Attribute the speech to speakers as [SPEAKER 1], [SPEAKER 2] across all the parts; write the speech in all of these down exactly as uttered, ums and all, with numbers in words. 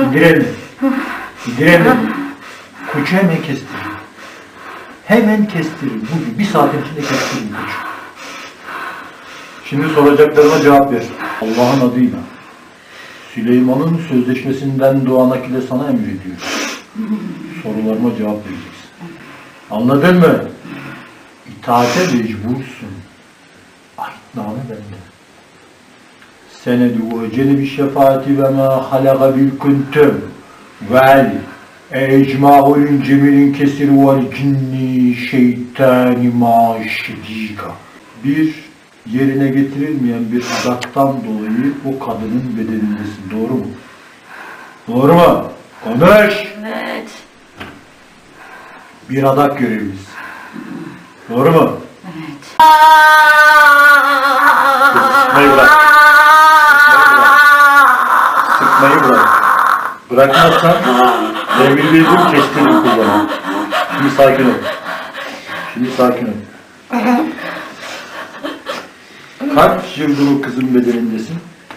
[SPEAKER 1] İndir elini. İndir elini. Koçu hemen kestir. Hemen kestirin. Bugün bir saatin içinde kestirin koçu. Şimdi soracaklarıma cevap ver. Allah'ın adıyla. Süleyman'ın sözleşmesinden doğan akide sana emrediyor. Sorularıma cevap vereceksin. Anladın mı? İtaate mecbursun. Ahitname bende. Senedü ve celebi şefaati ve ma halaga bil kuntum vel ecma'ul cemilin kesir vel cinni şeytani maşidika. Bir yerine getirilmeyen bir adaktan dolayı o kadının bedenindesin. Doğru mu? Doğru mu? Konuş!
[SPEAKER 2] Evet.
[SPEAKER 1] Bir adak görevlisi. Doğru mu?
[SPEAKER 2] Evet.
[SPEAKER 1] Sıkmayı bırak. Sıkmayı bırak. Bırakmazsan devir bildim kestirir kullanı. Şimdi sakin ol. Şimdi sakin ol. Kaç yıldır o kızın bedenindesin?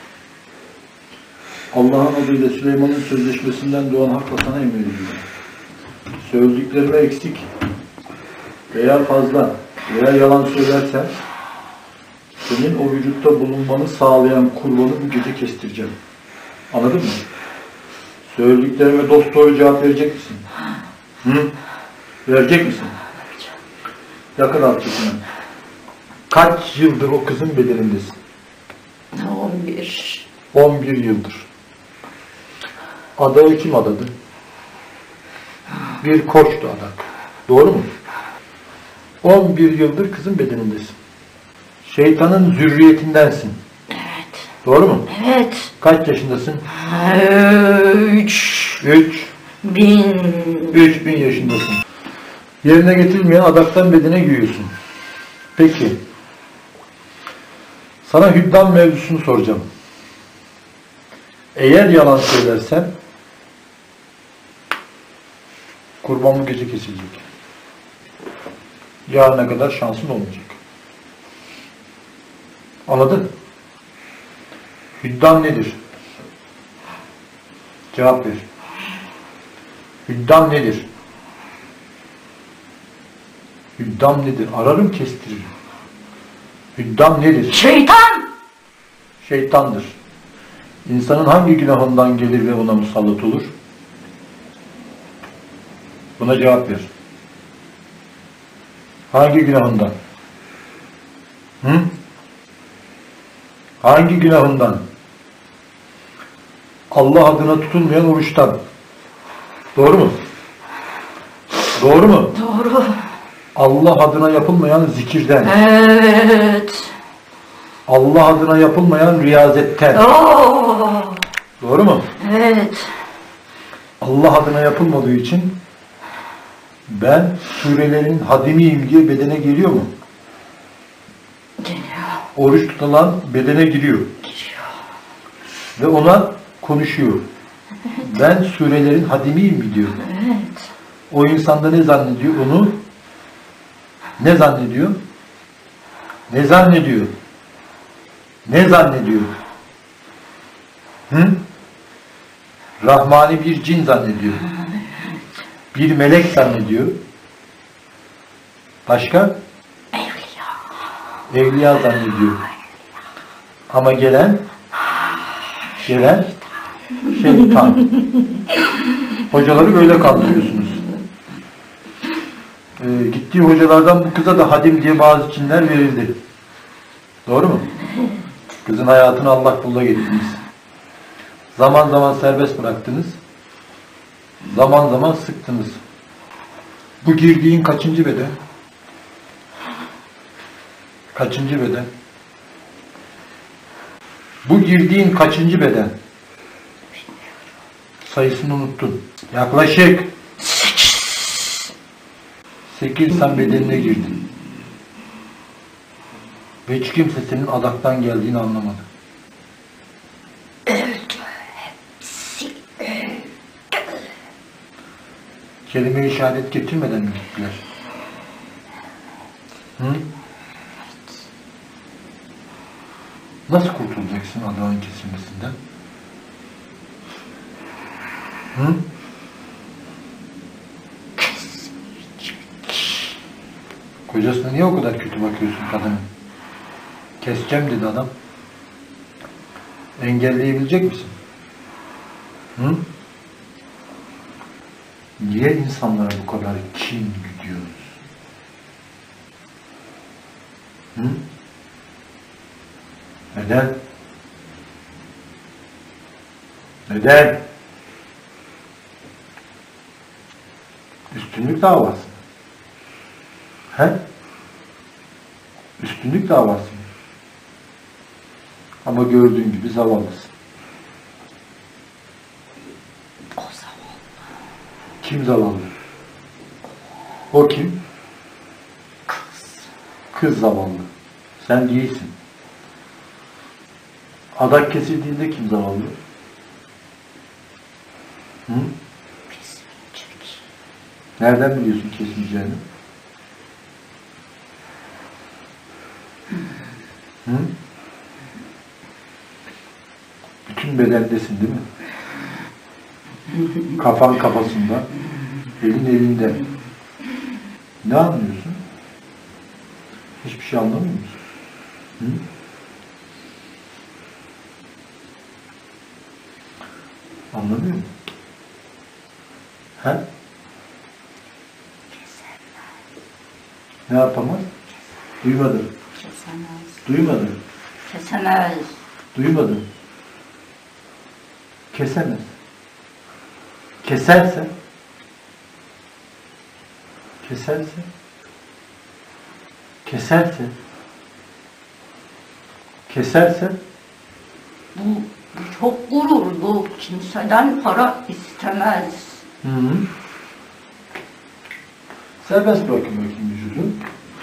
[SPEAKER 1] Allah'ın adıyla Süleyman'ın sözleşmesinden doğan hakla sana emrediyorum. Söylediklerime eksik veya fazla veya yalan söylersen senin o vücutta bulunmanı sağlayan kurbanı bu gece kestireceğim. Anladın mı? Söylediklerime dosdoğru cevap verecek misin? Hı? Verecek misin? Yakın al çekime. Kaç yıldır o kızın bedenindesin?
[SPEAKER 2] On bir.
[SPEAKER 1] On bir yıldır. Adağı kim adadı? Bir koçtu adak. Doğru mu? On bir yıldır kızın bedenindesin. Şeytanın zürriyetindensin.
[SPEAKER 2] Evet.
[SPEAKER 1] Doğru mu?
[SPEAKER 2] Evet.
[SPEAKER 1] Kaç yaşındasın?
[SPEAKER 2] Üç.
[SPEAKER 1] Üç.
[SPEAKER 2] Bin.
[SPEAKER 1] Üç bin yaşındasın. Yerine getirilmeyen adaktan bedene giyiyorsun. Peki. Sana hüddam mevzusunu soracağım. Eğer yalan söylersen kurban bu gece kesilecek. Yarına kadar şansın olmayacak. Anladın? Hüddam nedir? Cevap ver. Hüddam nedir? Hüddam nedir? Ararım kestiririm. Hüddam nedir?
[SPEAKER 2] Şeytan!
[SPEAKER 1] Şeytandır. İnsanın hangi günahından gelir ve ona musallat olur? Buna cevap ver. Hangi günahından? Hı? Hangi günahından? Allah adına tutulmayan oruçtan. Doğru mu? Doğru mu?
[SPEAKER 2] Doğru.
[SPEAKER 1] Allah adına yapılmayan zikirden.
[SPEAKER 2] Evet.
[SPEAKER 1] Allah adına yapılmayan riyazetten.
[SPEAKER 2] Oo.
[SPEAKER 1] Doğru mu?
[SPEAKER 2] Evet.
[SPEAKER 1] Allah adına yapılmadığı için ben surelerin hadimiyim diye bedene geliyor mu?
[SPEAKER 2] Geliyor.
[SPEAKER 1] Oruç tutulan bedene giriyor.
[SPEAKER 2] Geliyor.
[SPEAKER 1] Ve ona konuşuyor. Ben surelerin hadimiyim mi diyor.
[SPEAKER 2] Evet.
[SPEAKER 1] O insanda ne zannediyor? Onu ne zannediyor? Ne zannediyor? Ne zannediyor? Hı? Rahmani bir cin zannediyor. Bir melek zannediyor. Başka?
[SPEAKER 2] Evliya.
[SPEAKER 1] Evliya zannediyor. Ama gelen gelen şeytan. Hocaları böyle kandırıyorsunuz. Ee, gittiği hocalardan bu kıza da hadim diye bazı cinler verildi. Doğru mu? Kızın hayatını Allah kulluna getirdiniz. Zaman zaman serbest bıraktınız. Zaman zaman sıktınız. Bu girdiğin kaçıncı beden? Kaçıncı beden? Bu girdiğin kaçıncı beden? Sayısını unuttun. Yaklaşık sekiz insan bedenine girdin. Ve hiç kimse senin adaktan geldiğini anlamadı.
[SPEAKER 2] Öldü. Hepsi öldü.
[SPEAKER 1] Kelime-i şehadet getirmeden mi gittiler? Hı? Nasıl kurtulacaksın adağın kesilmesinden? Hı? Kocasına niye o kadar kötü bakıyorsun kadının? Keseceğim dedi adam. Engelleyebilecek misin? Hı? Niye insanlara bu kadar kin güdüyoruz? Hı? Neden? Neden? Üstünlük davası. He? Üstünlük davası mı? Ama gördüğün gibi zavallısın.
[SPEAKER 2] O zaman.
[SPEAKER 1] Kim zavallı? O kim?
[SPEAKER 2] Kız.
[SPEAKER 1] Kız zavallı. Sen değilsin. Adak kesildiğinde kim zavallı? Hı?
[SPEAKER 2] Kesinlikle.
[SPEAKER 1] Nereden biliyorsun kesileceğini? Hı? Bütün bedendesin değil mi? Kafan kafasında, elin elinde. Ne anlıyorsun? Hiçbir şey anlamıyor musun? Hı? Anlamıyor musun? He? Ne yapamaz? Duymadım.
[SPEAKER 2] Kesemez.
[SPEAKER 1] Duymadım.
[SPEAKER 2] Kesemez.
[SPEAKER 1] Duymadım. Kesemez. Keserse keserse keserse keserse
[SPEAKER 2] Bu, bu çok gururlu. Kimseden para istemez.
[SPEAKER 1] hı hı. Serbest bırakın bakayım vücudu.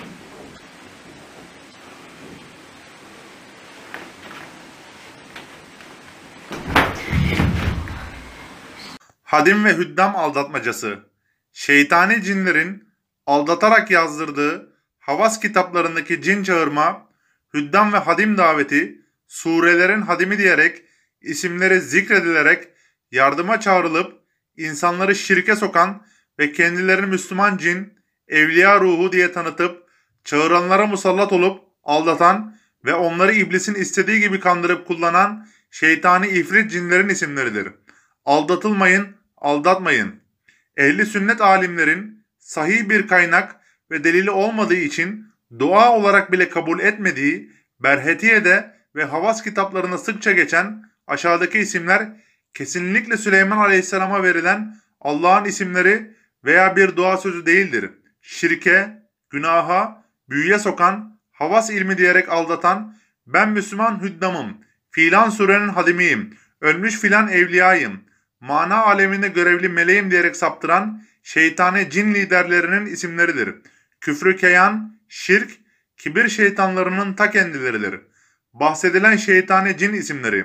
[SPEAKER 3] Hadim ve Hüddam aldatmacası. Şeytani cinlerin aldatarak yazdırdığı havas kitaplarındaki cin çağırma, Hüddam ve Hadim daveti, surelerin hadimi diyerek, isimleri zikredilerek yardıma çağrılıp insanları şirke sokan ve kendilerini Müslüman cin, evliya ruhu diye tanıtıp çağıranlara musallat olup aldatan ve onları iblisin istediği gibi kandırıp kullanan şeytani ifrit cinlerin isimleridir. Aldatılmayın, aldatmayın. Ehli sünnet alimlerin sahih bir kaynak ve delili olmadığı için dua olarak bile kabul etmediği Berhetiye'de ve Havas kitaplarında sıkça geçen aşağıdaki isimler kesinlikle Süleyman Aleyhisselam'a verilen Allah'ın isimleri veya bir dua sözü değildir. Şirke, günaha, büyüye sokan, havas ilmi diyerek aldatan, ben Müslüman hüddamım, filan surenin hadimiyim, ölmüş filan evliyayım, mana aleminde görevli meleğim diyerek saptıran şeytani cin liderlerinin isimleridir. Küfrü keyan, şirk, kibir şeytanlarının ta kendileridir. Bahsedilen şeytani cin isimleri: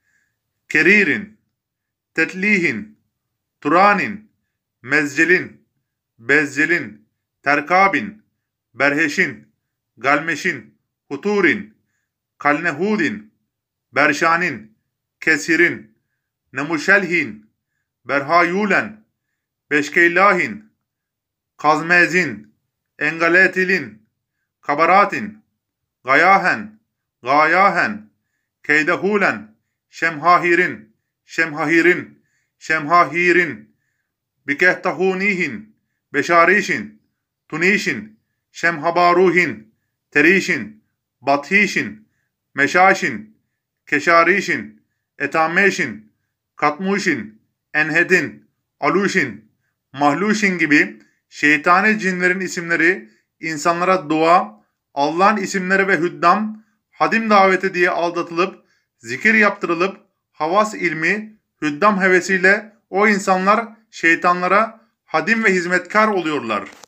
[SPEAKER 3] Keririn, Tetlihin, Turanin, Mezcelin, Bezcelin, Terkabin, Berheşin, Galmeşin, Huturin, Kalnehudin, Berşanin, Kesirin, Nemuşelhin, Berhayulen, Beşkeylahin, Kazmezin, Engaletilin, Kabaratin, Gayahen, Gayahen, Keydehulen, Şemhahirin, Şemhahirin, Şemhahirin, Bikehtahunihin, Beşarişin, Tunişin, Şemhabaruhin, Terişin, Bathişin, Meşaşin, Keşarişin, Etameşin, Katmuşin, Enhedin, Aluşin, Mahluşin gibi şeytani cinlerin isimleri insanlara dua, Allah'ın isimleri ve hüddam, hadim daveti diye aldatılıp, zikir yaptırılıp, havas ilmi, hüddam hevesiyle o insanlar şeytanlara hadim ve hizmetkar oluyorlar.